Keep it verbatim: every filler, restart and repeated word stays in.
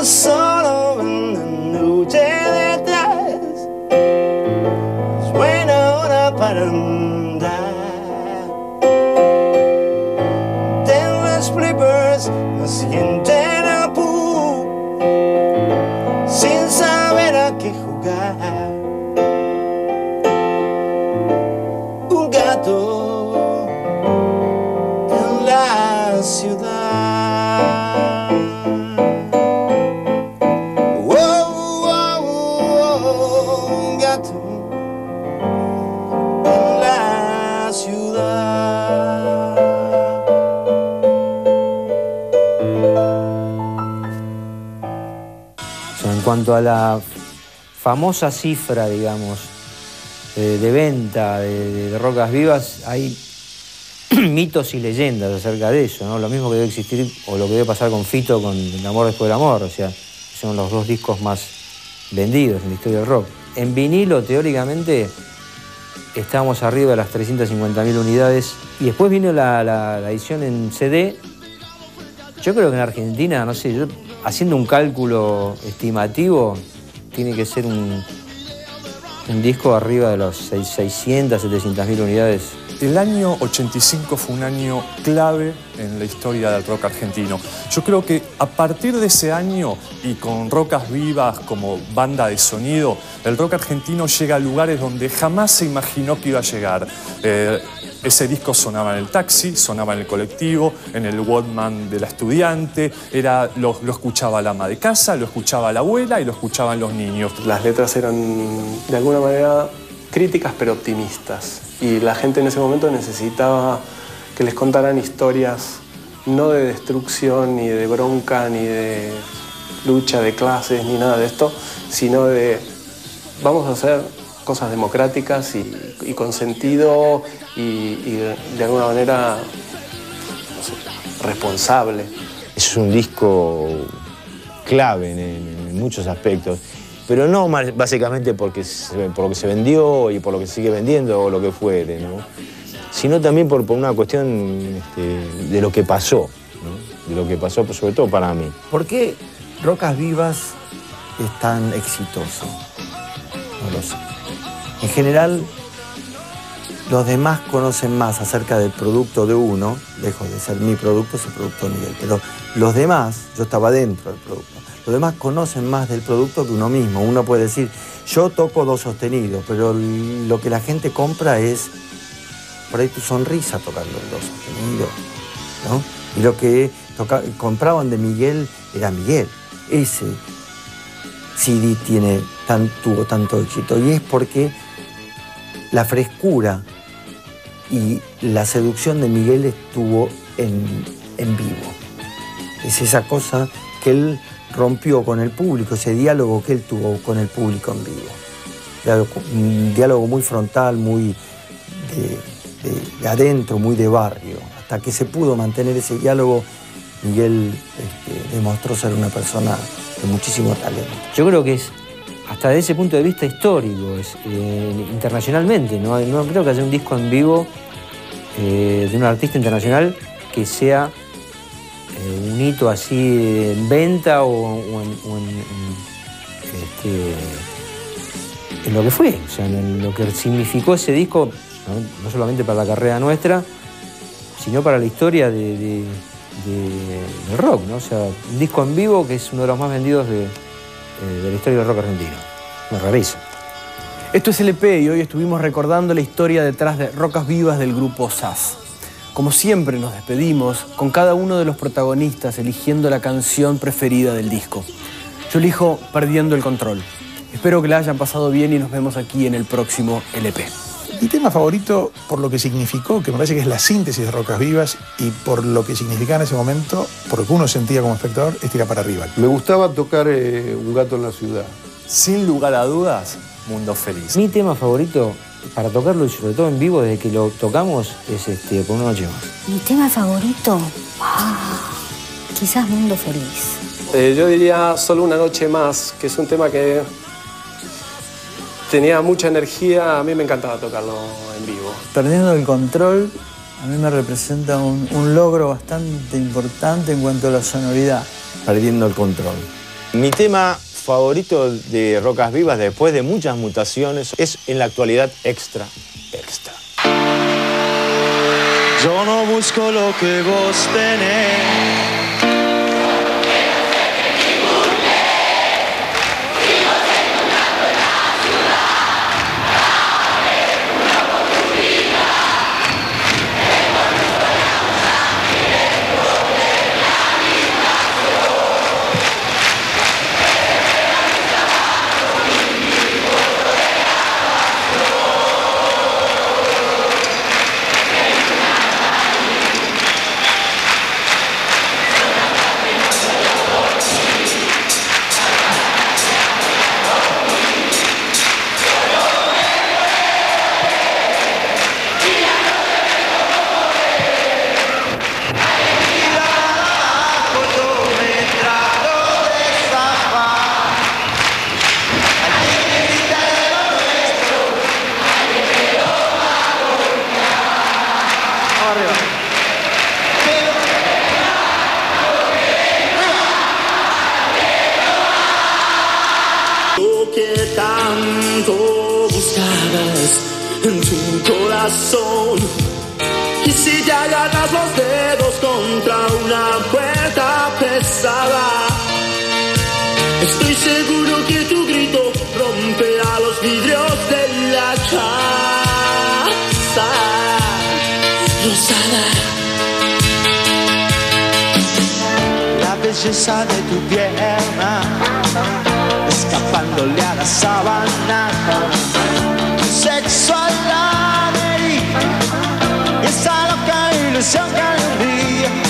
solo una noche detrás. Es buena hora para andar. Ten los flippers, la siguiente apú, sin saber a qué jugar. Un gato en la ciudad. Oh, oh, oh, un gato en la ciudad. En cuanto a la famosa cifra, digamos, de, de venta de, de Rocas Vivas, hay mitos y leyendas acerca de eso, ¿no? Lo mismo que debe existir, o lo que debe pasar con Fito, con El amor después del amor, o sea, son los dos discos más vendidos en la historia del rock. En vinilo, teóricamente, estábamos arriba de las trescientas cincuenta mil unidades, y después vino la, la, la edición en C D. Yo creo que en Argentina, no sé, yo, haciendo un cálculo estimativo, tiene que ser un, un disco arriba de los seiscientas, setecientas mil unidades. El año ochenta y cinco fue un año clave en la historia del rock argentino. Yo creo que a partir de ese año, y con Rocas Vivas como banda de sonido, el rock argentino llega a lugares donde jamás se imaginó que iba a llegar. Eh, ese disco sonaba en el taxi, sonaba en el colectivo, en el Walkman de la estudiante, era, lo, lo escuchaba la ama de casa, lo escuchaba la abuela y lo escuchaban los niños. Las letras eran, de alguna manera, críticas pero optimistas. Y la gente en ese momento necesitaba que les contaran historias no de destrucción, ni de bronca, ni de lucha de clases, ni nada de esto, sino de vamos a hacer cosas democráticas y, y con sentido y, y de alguna manera, no sé, responsable. Es un disco clave en, en, en muchos aspectos. Pero no básicamente porque se, por lo que se vendió y por lo que sigue vendiendo o lo que fuere, ¿no? Sino también por, por una cuestión este, de lo que pasó, ¿no? De lo que pasó, sobre todo para mí. ¿Por qué Rocas Vivas es tan exitoso? No lo sé. En general, los demás conocen más acerca del producto de uno, lejos de ser mi producto, es el producto de Miguel, pero los demás, yo estaba dentro del producto, los demás conocen más del producto que uno mismo. Uno puede decir, yo toco do sostenido, pero lo que la gente compra es por ahí tu sonrisa tocando el do sostenido, ¿no? Y lo que toca, compraban de Miguel era Miguel. Ese C D tiene tan, tuvo tanto éxito y es porque la frescura y la seducción de Miguel estuvo en, en vivo. Es esa cosa que él rompió con el público, ese diálogo que él tuvo con el público en vivo. Un diálogo muy frontal, muy de, de, de adentro, muy de barrio. Hasta que se pudo mantener ese diálogo, Miguel este, demostró ser una persona de muchísimo talento. Yo creo que es, hasta desde ese punto de vista histórico, es, eh, internacionalmente, ¿no? No creo que haya un disco en vivo eh, de un artista internacional que sea Eh, un hito así en venta o, o, en, o en, en, este, en lo que fue, o sea, en lo que significó ese disco, no, no solamente para la carrera nuestra, sino para la historia de, de, de, del rock, ¿no? O sea, un disco en vivo que es uno de los más vendidos de, de la historia del rock argentino. Me rarizo. Esto es L P y hoy estuvimos recordando la historia detrás de Rocas Vivas del grupo S A S. Como siempre nos despedimos con cada uno de los protagonistas eligiendo la canción preferida del disco. Yo elijo Perdiendo el Control. Espero que la hayan pasado bien y nos vemos aquí en el próximo L P. Mi tema favorito, por lo que significó, que me parece que es la síntesis de Rocas Vivas, y por lo que significaba en ese momento, por lo que uno sentía como espectador, es Tira para arriba. Me gustaba tocar eh, Un gato en la ciudad. Sin lugar a dudas, Mundo Feliz. Mi tema favorito para tocarlo y sobre todo en vivo desde que lo tocamos es este, Por una noche más. Mi tema favorito, ah, quizás Mundo Feliz. Eh, yo diría Solo una noche más, que es un tema que tenía mucha energía, a mí me encantaba tocarlo en vivo. Perdiendo el Control a mí me representa un, un logro bastante importante en cuanto a la sonoridad. Perdiendo el Control. Mi tema favorito de Rocas Vivas, después de muchas mutaciones, es en la actualidad Extra, Extra. Yo no busco lo que vos tenés. En tu corazón, y si te agarras los dedos contra una puerta pesada, estoy seguro que tu grito romperá los vidrios de la casa rosada. La belleza de tu pierna, escapándole a la sábana, sexo al aire, y esa loca ilusión que al día